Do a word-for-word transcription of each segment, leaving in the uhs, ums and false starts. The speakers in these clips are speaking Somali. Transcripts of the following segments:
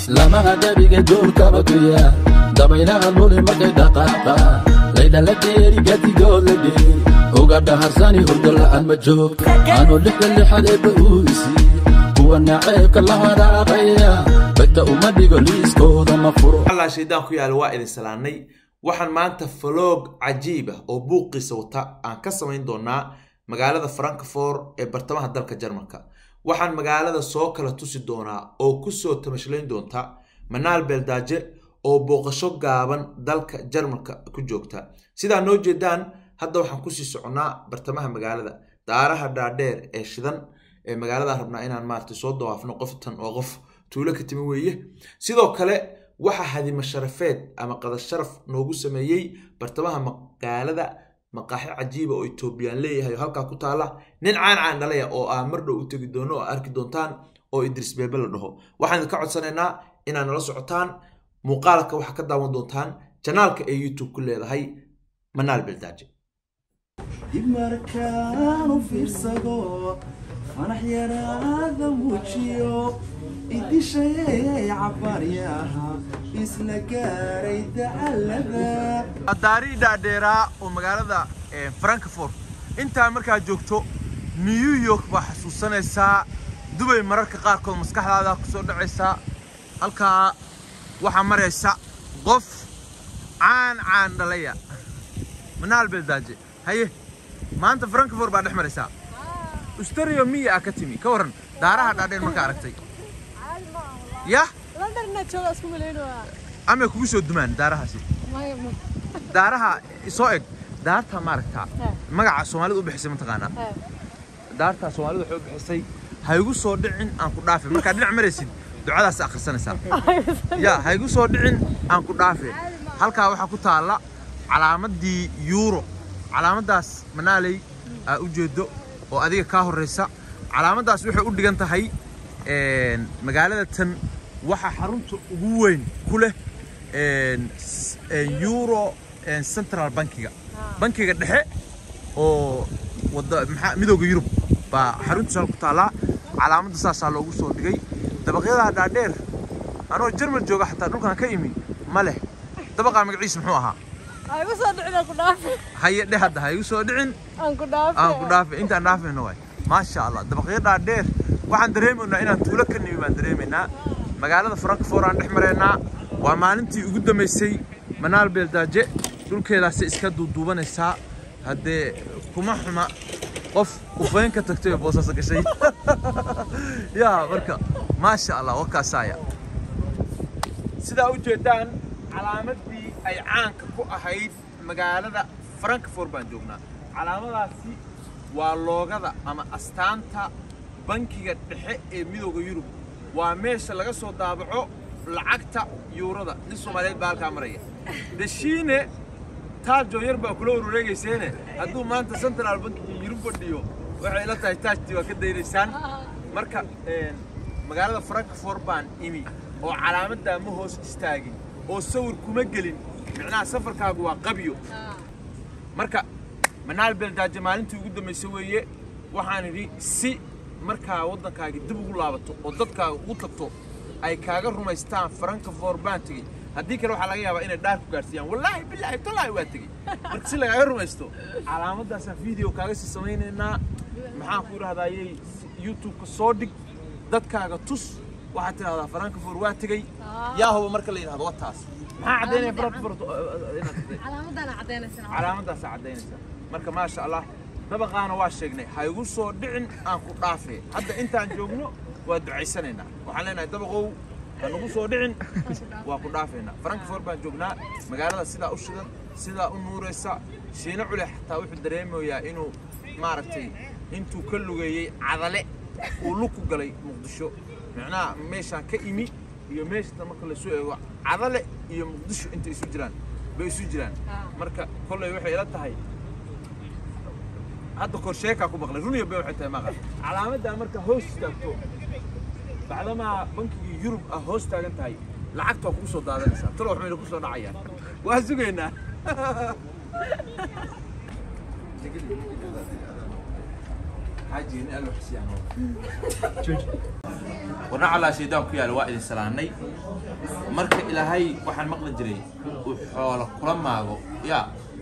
lama hadabiga doolka bakiya dabaylaha luli markay dhaqaaqa layda la dheeri gaadigood la dheeri uga dhaharsani hurdo la'aan ma joog aanu lixda lixadeeba uu isii kuwa naceebka la haraaqaya bagta uma dhigo liiskooda ma furo allah shaydaan ku yaala waa idin salaanay waxaan maanta vlog cajiib ah oo buuqiisa wata aan ka samayn doonaa magaalada Frankfurt ee bartamaha dalka Jarmalka waxaan magaalada soo kala tusi doonaa oo ku soo tamashlayn doonta Manal Beldaje oo booqasho gaaban dalka Jarmalka ku joogta sida noo jeedaan hadda waxaan ku sii soconaa bartamaha magaalada daaraha dhaadheer ee shidan ee magaalada rabnaa inaan maartay soo dawaafno qoftan oo qof tuulo ka timi weeye sidoo kale waxa hadima sharafeed ama qada sharaf noogu sameeyay bartamaha magaalada maqaaxi cajiib oo Ethiopian leeyahay halka ku taala nin caan caan dhalaya oo aan mar dhow u tagi doono oo arki doontaan oo Idris Bebe la dhaho waxaan ka codsanaynaa inaan nala socotaan muuqaalka waxa ka daawan doontaan channelka ee YouTube ku leedahay Manal Beldaje dimarkaanu fiirsado fanax yaraada muujiyo idishayay cabaryaha isla gaaray dacalada daari dhaadheera oo magaalada Frankfurt inta markaa joogto New York ba xasuusanaysaa Dubai mararka qaar kood maskaxdaada ku soo dhacaysa halka waxa maraysa qof caan caan dhalaya Manal Beldaje haye maanta Frankfurt baa dhex maraysa اشتريوا مية أكتمي كورن دارها دارين مركا عرفتي يا لندن نتشوف اسكو مليونو أما كوسو دمان دارها سي دارها سوق دارتها ماركتا مقع سومالي دو بحسي منتقانا دارتها سومالي دو حب بحسي هايقو سو دعين أن كدافي مركا دين عمريسين دعادا ساخر سنة سا يا هايقو سو دعين أن كدافي هالكا وحا كتالا علامة دي يورو علامة داس منالي أوجدو oo adiga ka horeysa calaamadaas waxay u dhigan tahay een magaalada tan waxa xarunta ugu weyn ku leh een Euro Central Bankiga bankiga dhexe oo wada midowga Yurub ba xarunta ku taala calaamada saas loogu soo dhigay dabaqyada dhaadheer anoo Jarmal jooga xataa dhulkan ka imi ma leh dabaqa magaciisa muxuu ahaa aygu soo dhicin ku dhaafay haye dhehada haygu soo dhicin aan ku dhaafay aan ku dhaafay inta aan dhaafayno way ma sha Allah dabaqyada dheer waxaan dareemeynaa inaan tuulo ka nimi baan dareemeynaa magaalada Frankfurt aan dhex mareynaa waa maalintii ugu dambeysay Manal Beldaje dhulkeedaas iska duuduubanaysa hadee kuma xuma qof ufeen ka tagtay boosas gashay ya marka ma sha Allah wakaasaya sida u jeedaan calaamadii ay caanka ku ahayd magaalada Frankfurt baan joognaa calaamadaasi waa loogada ama astaanta bankiga dhexe ee midowga Yurub waa meesha laga soo daabaco lacagta yuurada in Soomaaliyeed baalka maraya dashiine taajo yar baa kula wareegayseen hadduu maanta Central Bank Yurub fadhiyo waxay la tahay taajti waa ka daynaysaan marka magaalada Frankfurt baan imi oo calaamadda ma hoos istaagin oo sawir kuma gelin macnaha safarkaagu waa qabiyo marka Manal Beldaje maalintii ugu dambeysay weeye waxaan idhi si marka wadankaaga dib ugu laabato oo dadkaaga ugu tagto ay kaaga rumaystaan Frankfurt baan tagay haddii kale waxa laga yaabaa inay dhaar ku gaarsiiyaan wallahi billahi tallahi waa tagay marka si laga rumaysto calaamadaas video kaaga si sameeynaa maxaan ku raadayay YouTube ka soo dhig dadkaaga tus waxa tiraahdaa Frankfurt waa tagay yaa hubo marka la yiraahdo wataas ما عدينا فرانكفورت علامتنا عدينaysa علامadaas عدينaysa marka ma sha Allah dabaqana waa sheegnay haygu soo dhicin aan ku dhaafay hadda intaan joogno waa ducaysanayna waxaan leenahay dabaqow anagu soo dhicin waa ku dhaafayna Frankfurt baan joognaa magaalada sida u shidan sida u nuureysa shiina cule xataa wuxuu dareemayaa inuu maaragtay intuu ka lugeeyay cadale uu luku galay Muqdisho macnaa meeshaan ka imi iyo meeshta marka la soo eego cadale iyo Muqdisho inta isu jiraan bay isu jiraan marka kulay waxay ila tahay hadda qorsheeka ku maqlay runiyo bay waxay tahay maqal calaamada marka hoos taagto bacdama bankiga Yurub ah hoos taagan tahay lacagta ku soo daadanaysa talo wax meel ku soo dhacayaan waa sugeynaa حاجي إني قالوا حسيانو ونعلى شيدان كيا الواحد السلامي مركب إلى هاي وحن مقل جري وحول كل ما هو يا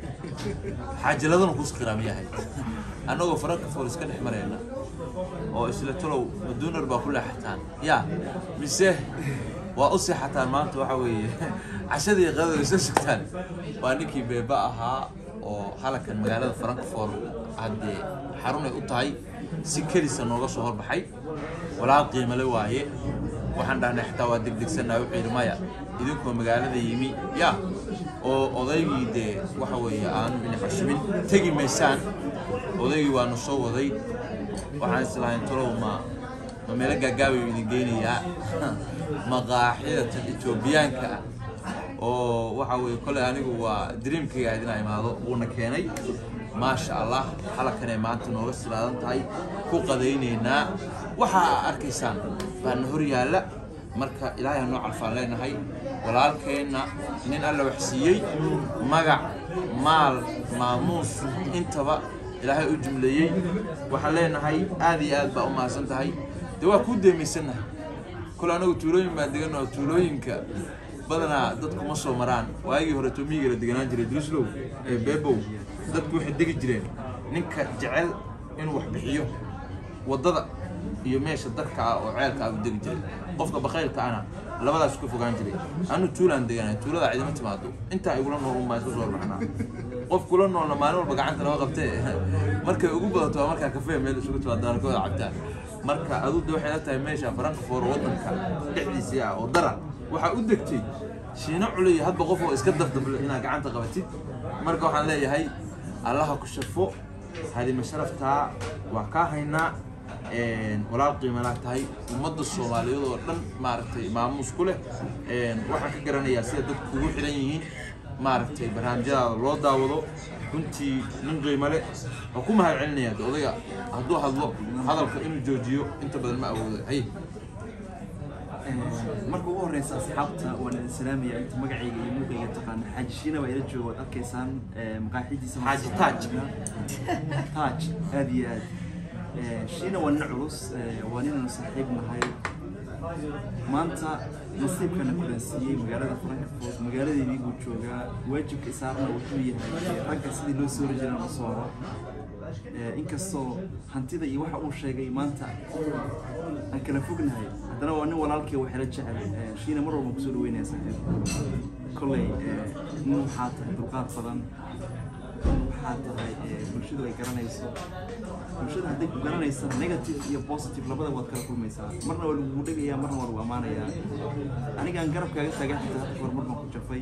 حاجة لازم نقص كرامية هاي أنا وفرق فورس كان حمرنا أو إسلت له بدون ربع كل حتان يا مسه وأصي حتى ما توحوي عشان يغادر يسكتان وأنيكي ببقها وحالك المجال فرانكفور عند حروني أطاي سكري سنوغا شهر بحي ولا قيمة له واهي waxaan dhahnay xitaa waa degdegsanaa wuxuu yidhi maya idinkoo magaalada yimi ya oo odaygii dee waxa weeye aanu ina xashibin tegi maysaan odaygii waanu soo waday waxaan islahayn talow ma ma meelo gaagaabayu idin geynayaa maqaaxida tan etoobiyaanka ah oo waxa weeye koley anigu waa dreamkayga ahayd inaa imaado uuna keenay maasha allah halkanay maanta nooga silaadan tahay ku qadaynaynaa waxaa arkaysaan baan hor yaala marka ilaahay noo calfaan leenahay walaalkeena nin alla wax siiyey magac maal maamuus intaba ilaahay u jumleeyey waxaan leenahay aad iyo aad baa u mahadsan tahay dee waa kuu deemaysanahay kule anagu tuulooyin baan deganoo tuulooyinka badanaa dadku ma soo maraan waagii hore toomiyiga la deganaan jiray drislow ee beebow dadku waxay degi jireen ninka jecel inuu wax bixiyo wadada iyo meesha dadka ah oo ceelka ah u degi jiray qofka baqaylka ana labadaas ku fogaan jiray anu tuulaan deganay tuulada ciidama timaado inta ay ugu nool uma soo baxnaa qof kula nool maalin walba gacanta loo qabtay markay ugu badato marka kafee meel isugu timaadaan kooda cabtaan marka aduud waxay la tahay meesha Frankfurt wadanka dhexdiisa ah oo dara waxa u degtay shiina culay hadba qof oo iska dafdabla ina gacanta qabatid marka waxaan leeyahay Allah ku shafo hadi masharafta waa ka haynaa een walaal qiimo la tahay ummadda Soomaaliyeed oo dhan maaragtay maamuus ku leh een waxa ka garanayaa sida dadku ugu xiran yihiin maaragtay barnaamijyada loo daawado runtii nin qiimo leh oo ku mahad celinaya odayga hadduu hadlo hadalka inuu joojiyo inta badan ma awoodo hay marka ugu horeysa asxaabta waan salaamaya inta magacayga iyo muuqayga taqaan xaaji shiina waa ila joogo arkaysaan maqaaxidiisa xaaji taaj taaj aad iyo aad shiina waa nin culus waa nin saaxiib nahay maanta nasiibkana kulansiiyey magaalada Frankfurt magaaladeedii uu joogaa waajibka isaarna wuxuu yahay ragga sidii loo soo rajayna la soo inkastoo hantida iyo waxa uu sheegay maanta aan kala fognahay haddana waa nin walaalkii waxa la jecel shiina mar walba ku soo dhaweynaya saaxiib kolley nin waxaa tahay dulqaad badan waxaa tahay bulshadu ay garanayso bulshada hadday ku garanaysa negative iyo positive labada waad kala kulmaysaa marna waa lagu dhagayaa marna waa lagu amaanayaa aniga aan garabkaaga taagan xitaa war mar baan ku jafay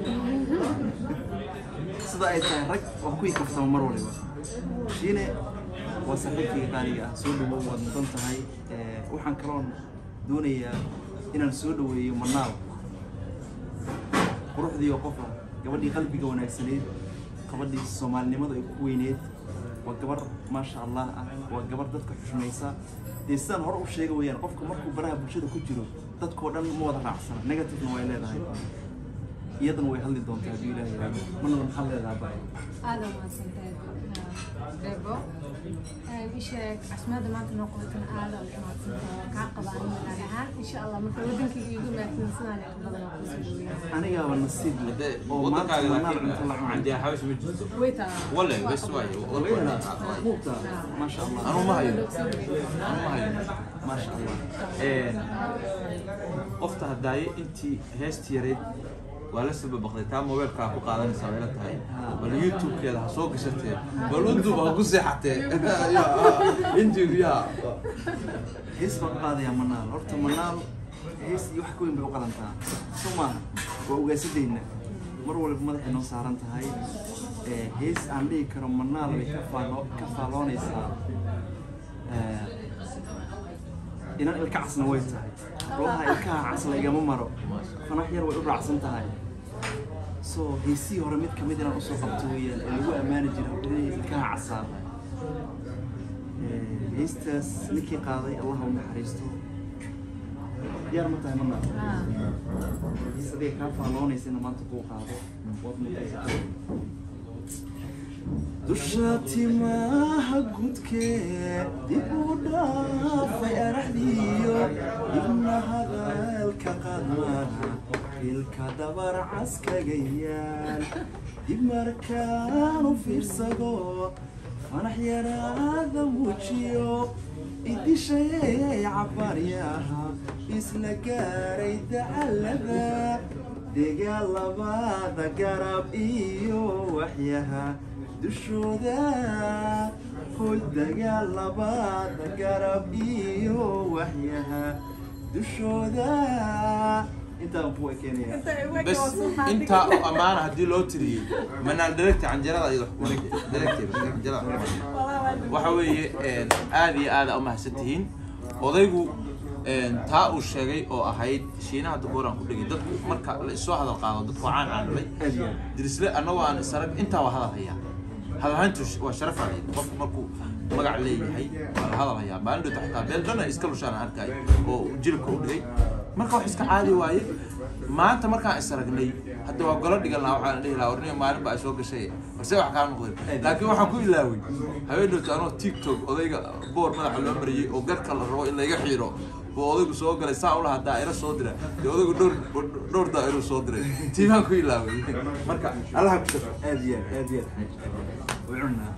sida ay tahay rag waa kuwii kaftama mar waliba shiine waa saaxiibkayga qaaliga ah soo dhawow waad mudan tahay waxaan kaloon doonayaa inaan soo dhaweeyo manaal quruxdii oo qofa gabadhii qalbiga wanaagsaneed gabadhii Soomaalinimada ay ku weyneed waa gabar ma sha Allah ah waa gabar dadka xushmaysa deesan hor u sheegay weeyaan qofka markuu baraha bulshada ku jiro dadkoo dhan ma wada raacsan negative way leedahay iyadana way hadli doontaa hadii Ilaahay raaco mana la xal leedahay baa aad ma santahay debo ee isheeg asmaada maanta noo qotan aad oo ma santahay ka qabaan ahaan insha Allah marka wadankii igu maadsansanaa badan oo kusoo aniga waa nasiib leh oo maanta la عندي حاوش مجلس ويتا ولا بس واي والله ما شاء الله انا ما هي انا ما هي ما شاء الله een qofta haday inti heesti yareed wala sabab baqdayta mobilka ku qaadanaysa wala tahay wala youtube keeda ha soo gashatay wala duba ku seexatay ya inti ya hees baan qaadaya manaal horta manaal hees iyo wax ku weyn bay u qalantaa suma waa ugaasideena mar walba madaxa noo saaran tahay ee hees aan dhigi karo manaal way ka faalo ka faaloonaysaa ee inaan ilka casna way tahay ruuxa ilka casna igama maro fanax yar way u raacsan tahay so heesii hore mid kamid inaan u soo qabto weeyaan ee lagu amaani jiray ilka casna ee heestaas ninkii qaaday Allah u naxariisto يا متى منا يصدق كافة لوني سنة ما تقول هذا وضمي dushaati maaha gudkee dib u dhaafay araxdiyo ibna hadalka qadmana ilka dabar caskaga yaal dib markaanu fiirsado fanax yaraada muujiyo idishayay cabaryaha isla gaaray dacalada degaal labada garab iyo waxyaha dushooda hoy degaal labada garab iyo waxyaha dushooda intaan ku keenaya بس انت امانه هدي لو تري من دركت عن جرada iyo دركت جرada waxa weeye een aad iyo aad u mahadsantihiin odaygu een taa uu sheegay oo ahayd shiinaha duqoran ku dhigay dadku marka la soo hadal qaado dadku caan caalay dirisle anagoo aan isarag inta waa hadal haya hadal hantu waa sharaf ah qof markuu magac leeyahay waa hadal haya baan dhigta xitaa beeldana iska lushaan arkay oo jilka u dhigay marka wax iska caadi waaye maanta markaan isaragnay hadda waa golo dhigan lahaa waxaan dhihi lahaa warniyo maalin baa soo gashay balse wax kaa noqday laakiin waxaan ku ilaaway haweeneyda anoo tiktok odayga boor madaxa loo mariyay oo garka la rabo in laga xiiro oo odaygu soo galay saa u lahaa daa'ira soo diray ee odaygu dhowr dhowr daa'iro soo diray tiimaan ku ilaaway marka allah ku shukr aad iyo aad iyo aad